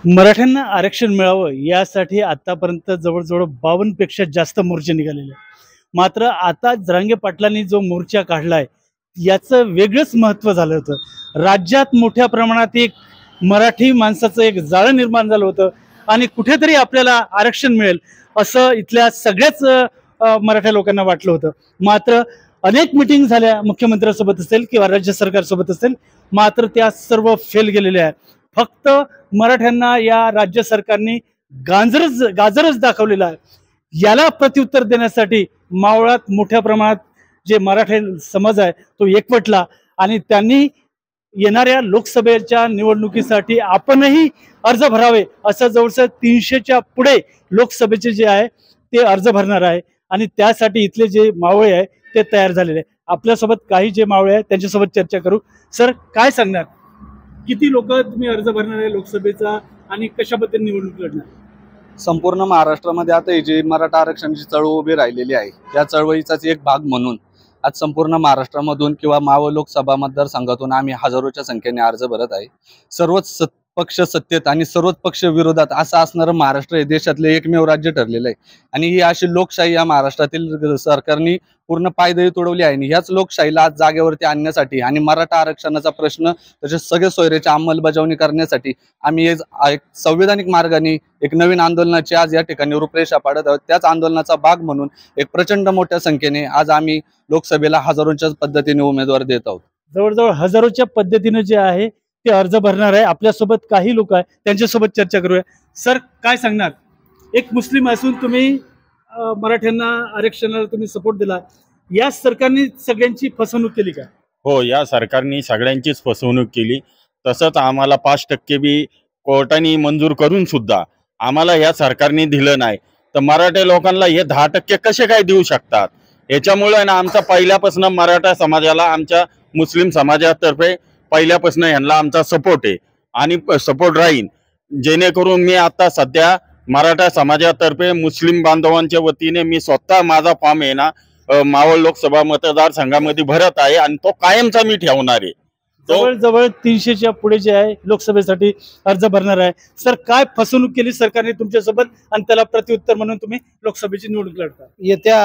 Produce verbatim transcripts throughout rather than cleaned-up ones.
मराठ्यांना आरक्षण मिळावं यासाठी आतापर्यंत जवळजवळ बावन्न पेक्षा जास्त मोर्चे निघालेले आहेत. मात्र आता जरांगे पाटलांनी जो मोर्चा काढलाय याचं वेगळंच महत्त्व झालं होतं. राज्यात मोठ्या प्रमाणात एक मराठी माणसाचं एक जाळं निर्माण झालं होतं आणि कुठेतरी आपल्याला आरक्षण मिळेल असं इथल्या सगळ्याच अ, मराठा लोकांना वाटलं होतं. मात्र अनेक मिटिंग झाल्या मुख्यमंत्र्यांसोबत असेल किंवा राज्य सरकारसोबत असेल, मात्र त्या सर्व फेल गेलेल्या आहेत. फक्त मराठ्यांना या राज्य सरकारने गांजरच गाजरच दाखवलेला आहे. याला प्रत्युत्तर देण्यासाठी मावळात मोठ्या प्रमाणात जे मराठा समाज आहे तो एकवटला आणि त्यांनी येणाऱ्या लोकसभेच्या निवडणुकीसाठी आपणही अर्ज भरावे असं जवळजवळ तीनशेच्या पुढे लोकसभेचे जे आहे ते अर्ज भरणार आहे आणि त्यासाठी इथले जे मावळे आहे ते तयार झालेले आहे. आपल्यासोबत काही जे मावळे आहेत त्यांच्यासोबत चर्चा करू. सर, काय सांगणार, किती लोक तुम्ही अर्ज भरणार आहे लोकसभेचा आणि कशा पद्धतीने निवडणूक लढणार? संपूर्ण महाराष्ट्रामध्ये आता ही जी मराठा आरक्षणाची चळवळ उभी राहिलेली आहे या चळवळीचाच एक भाग म्हणून आज संपूर्ण महाराष्ट्रामधून किंवा मावळ लोकसभा मतदारसंघातून आम्ही हजारोच्या संख्येने अर्ज भरत आहे. सर्वच सत पक्ष सत्तेत आणि सर्वच पक्ष विरोधात असं असणारं महाराष्ट्र हे देशातले एकमेव राज्य ठरलेलं आहे आणि ही अशी लोकशाही या महाराष्ट्रातील सरकारने पूर्ण पायदळी तोडवली आहे. आणि ह्याच लोकशाहीला आज जागेवरती आणण्यासाठी आणि मराठा आरक्षणाचा प्रश्न तसेच सगळे सोयऱ्याची अंमलबजावणी करण्यासाठी आम्ही एक संवैधानिक मार्गाने एक नवीन आंदोलनाची आज या ठिकाणी रूपरेषा पाडत आहोत. त्याच आंदोलनाचा भाग म्हणून एक प्रचंड मोठ्या संख्येने आज आम्ही लोकसभेला हजारोच्या पद्धतीने उमेदवार देत आहोत. जवळजवळ हजारोच्या पद्धतीने जे आहे ते अर्ज भरणार आहे. आपल्यासोबत काही लोक आहेत त्यांच्यासोबत चर्चा करूया. सर, काय सांगणार, एक मुस्लिम असून तुम्ही अ, मराठ्यांना आरक्षणाला तुम्ही सपोर्ट दिला, या सरकारने सगळ्यांची फसवणूक केली का? हो, या सरकारने सगळ्यांचीच फसवणूक केली. तसंच आम्हाला पाच टक्के बी कोर्टाने मंजूर करून सुद्धा आम्हाला या सरकारने दिलं नाही. तर मराठा लोकांना हे दहा टक्के कसे काय देऊ शकतात? याच्यामुळे ना आमचा पहिल्यापासून मराठा समाजाला आमच्या मुस्लिम समाजातर्फे पहिल्यापासून यांना आमचा सपोर्ट आहे आणि सपोर्ट राहील. जेणेकरून मी आता सध्या मराठा समाजातर्फे मुस्लिम बांधवांच्या वतीने मी स्वतः माझा फॉर्म आहे ना मावळ लोकसभा मतदारसंघामध्ये भरत आहे आणि तो कायमचा मी ठेवणार आहे. जवळजवळ तीनशेच्या पुढे जे आहे लोकसभेसाठी अर्ज भरणार आहे. सर, काय फसवणूक केली सरकारने तुमच्यासोबत आणि त्याला प्रत्युत्तर म्हणून तुम्ही लोकसभेची निवडणूक लढता? येत्या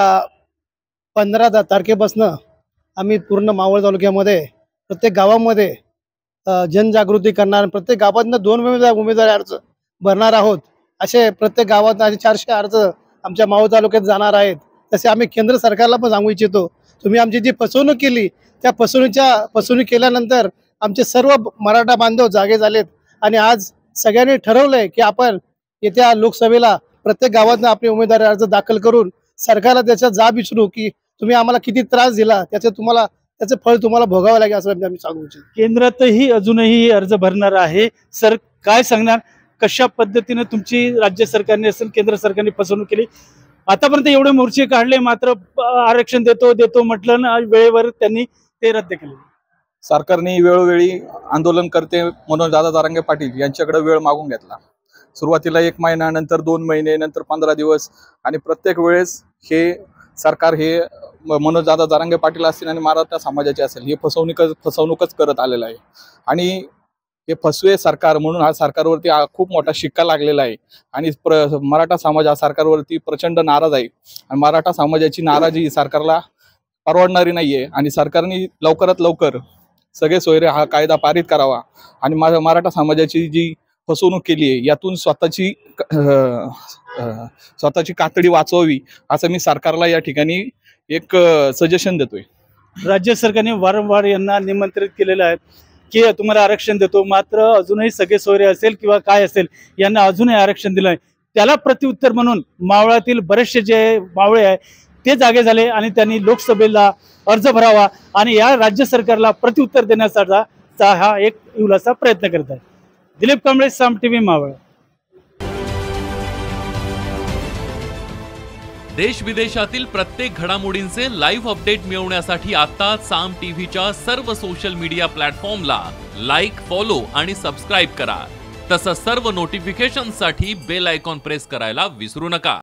पंधरा तारखेपासून आम्ही पूर्ण मावळ तालुक्यामध्ये प्रत्येक गावामध्ये जनजागृती करणार, प्रत्येक गावातनं दोन उमेदवार उमेदवारी अर्ज भरणार आहोत. असे प्रत्येक गावात आणि चारशे अर्ज आमच्या मावळ तालुक्यात जाणार आहेत. तसे आम्ही केंद्र सरकारला पण सांगू इच्छितो, तुम्ही आमची जी फसवणूक केली त्या फसवणुकीच्या फसवणूक केल्यानंतर आमचे सर्व मराठा बांधव जागे झालेत आणि आज सगळ्यांनी ठरवलंय की आपण येत्या लोकसभेला प्रत्येक गावातनं आपले उमेदवारी अर्ज दाखल करून सरकारला त्याचा जाब विचारू की तुम्ही आम्हाला किती त्रास दिला, त्याचे तुम्हाला त्याचं फळ तुम्हाला भोगावं लागेल असं आम्ही सांगू इच्छितो. केंद्रातही अजूनही अर्ज भरणार आहे. सर, काय सांगणार, कशा पद्धतीने तुमची राज्य सरकारने असेल केंद्र सरकारने फसवणूक केली? आतापर्यंत एवढे मोर्चे काढले, मात्र आरक्षण देतो देतो म्हटलं ना, वेळेवर त्यांनी ते रद्द केले. सरकारने वेळोवेळी आंदोलनकर्ते मनोजदादा जरांगे पाटील यांच्याकडे वेळ मागून घेतला. सुरुवातीला एक महिना, नंतर दोन महिने, नंतर पंधरा दिवस आणि प्रत्येक वेळेस हे सरकार हे मनोजदादा जरांगे पाटील असतील आणि मराठा समाजाचे असेल हे फसवणूक फसवणूकच करत आलेलं आहे. आणि हे फसवे सरकार म्हणून हा सरकारवरती खूप मोठा शिक्का लागलेला आहे आणि प्र मराठा समाज हा सरकारवरती प्रचंड नाराज आहे आणि मराठा समाजाची नाराजी सरकारला परवडणारी नाही आहे. आणि सरकारने लवकरात लवकर सगळे सोयरे हा कायदा पारित करावा आणि मराठा समाजाची जी फसवणूक केली आहे यातून स्वतःची स्वतःची कातडी वाचवावी असं मी सरकारला या ठिकाणी एक सजेशन देतोय. राज्य सरकारने वारंवार यांना निमंत्रित केलेलं आहे की तुम्हाला आरक्षण देतो, मात्र अजूनही सगळे सोयरे असेल किंवा काय असेल यांना अजूनही आरक्षण दिलं आहे. त्याला प्रत्युत्तर म्हणून मावळातील बरेचसे जे मावळे आहे ते जागे झाले आणि त्यांनी लोकसभेला अर्ज भरावा आणि या राज्य सरकारला प्रत्युत्तर देण्याचा हा एक इवलासा प्रयत्न करत आहे. दिलीप कांबळे, साम टीव्ही, मावळ. देश विदेशातील प्रत्येक घडामोडींचे लाईव्ह अपडेट मिळवण्यासाठी आता साम टीव्हीच्या सर्व सोशल मीडिया प्लॅटफॉर्मला लाईक, फॉलो आणि सबस्क्राईब करा. तसंच सर्व नोटिफिकेशनसाठी बेल आयकॉन प्रेस करायला विसरू नका.